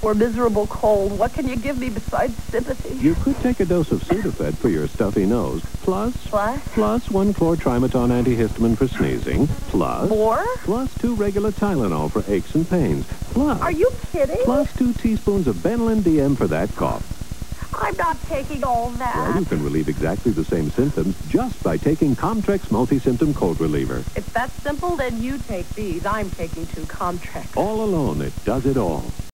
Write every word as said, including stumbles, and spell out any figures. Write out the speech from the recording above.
for miserable cold. What can you give me besides sympathy? You could take a dose of Sudafed for your stuffy nose, plus... Plus? Plus one chlortrimeton antihistamine for sneezing, plus... More? Plus two regular Tylenol for aches and pains, plus... Are you kidding? Plus two teaspoons of Benylin D M for that cough. I'm not taking all that. Well, you can relieve exactly the same symptoms just by taking Comtrex multi-symptom cold reliever. If that's simple, then you take these. I'm taking two Comtrex. All alone, it does it all.